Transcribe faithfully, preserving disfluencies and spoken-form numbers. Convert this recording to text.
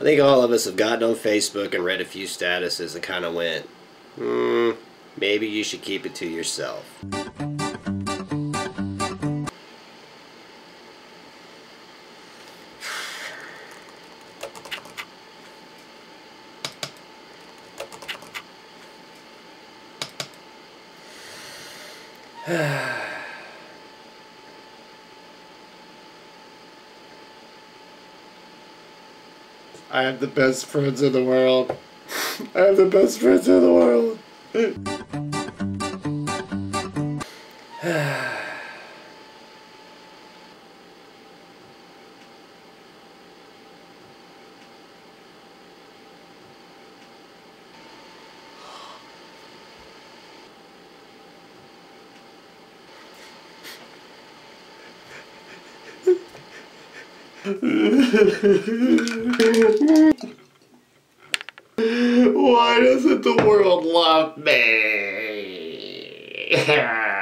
think all of us have gotten on Facebook and read a few statuses and kind of went, hmm, maybe you should keep it to yourself. I have the best friends in the world. I have the best friends in the world. Why doesn't the world love me?